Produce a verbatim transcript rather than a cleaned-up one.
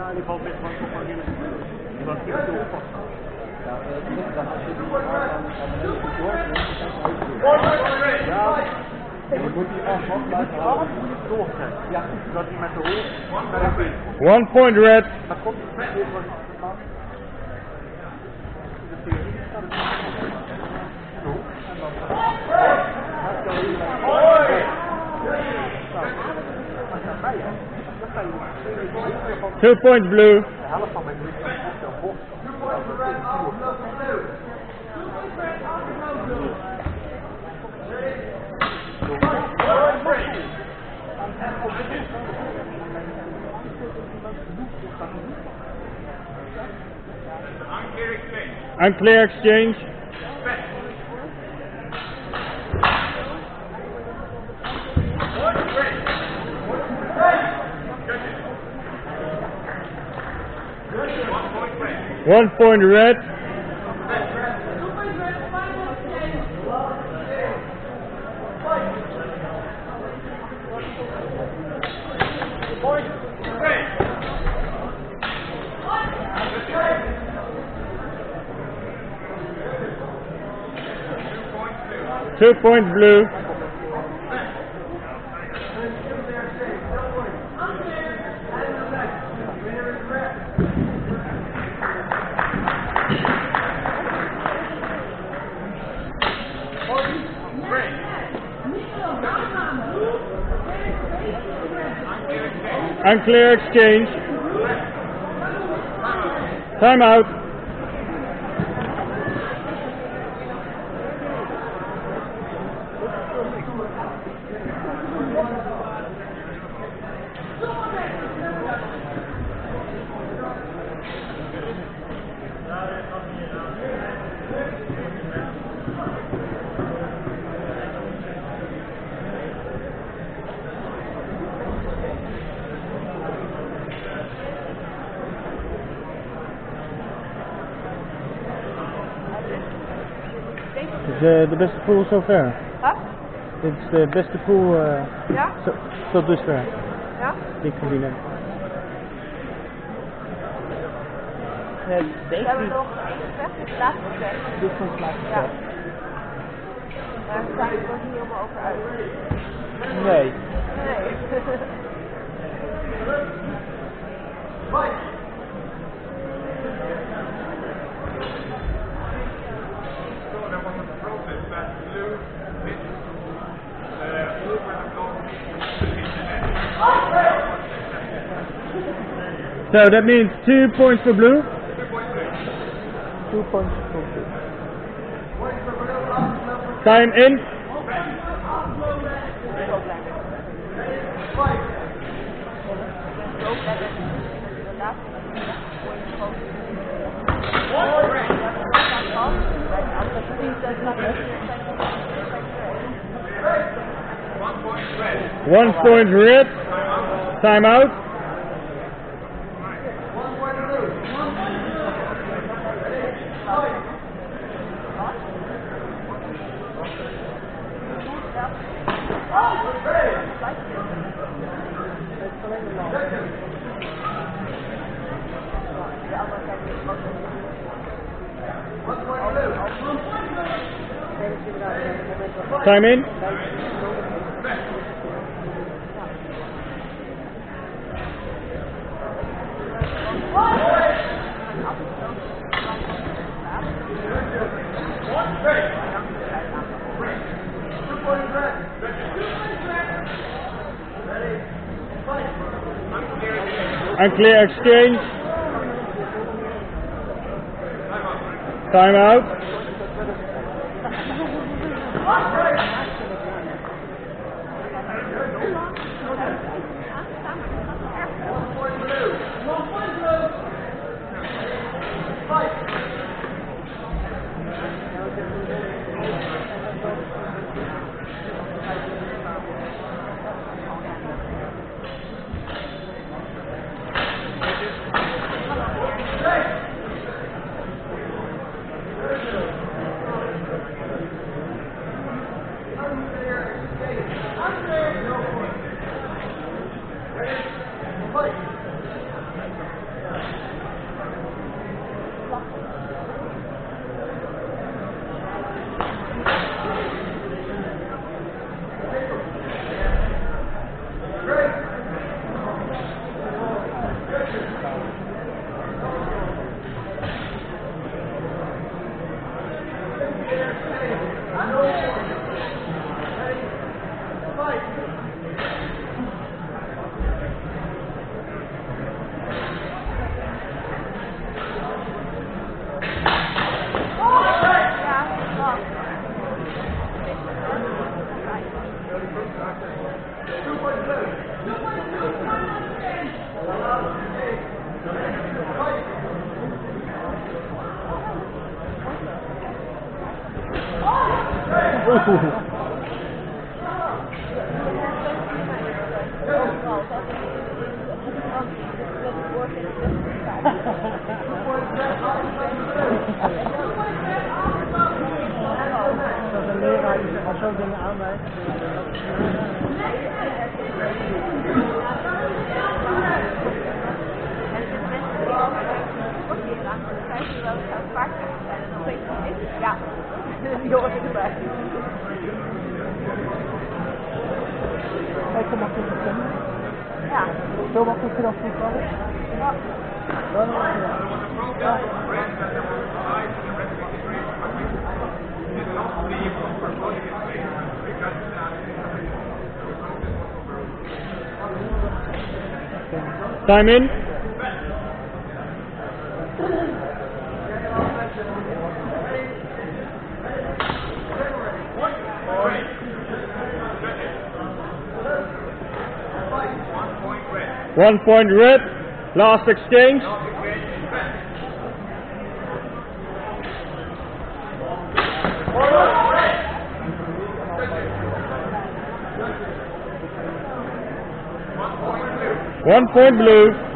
Ja, die valt best wel op een hele die was niet heel vast. Ja, het ligt dan als je die aan beneden goed doorkomt, dan kan je het Ja, je moet die arm vast blijven houden. doorzetten. Ja, Dat hij met de hoofd bij de punt. One point red. Maar komt het weer van de man. In de theorie staat het niet. Zo. En dan gaat het heel erg. Maar dan ga je. Dan ga je. Two points blue. De helft van mijn lichaam is zo hoog. Unclear exchange. One point red. Two points blue. Unclear exchange. Time out. Dit is de, de beste pool zover. Huh? Dit is de beste pool uh, Ja? zo, tot dusver Ja? die ik gezien heb. Nee, We deze hebben nog één gezegd, dit is de laatste gezegd. dit is ons laatste Ja. set. Maar daar sta ik nog niet helemaal over uit. Nee. Nee. So that means two points for blue. Two points for blue. Time in. One point red. Time out. Time in. Unclear exchange. Time out. Dat is een leraar die zich al zo dingen aanwijst. Ja, die horen erbij. Kijk, zo makkelijk te kennen. Ja. Zo makkelijk te voetballen. Ja. Dan ja. Time in. One point red. Last exchange. One point blue.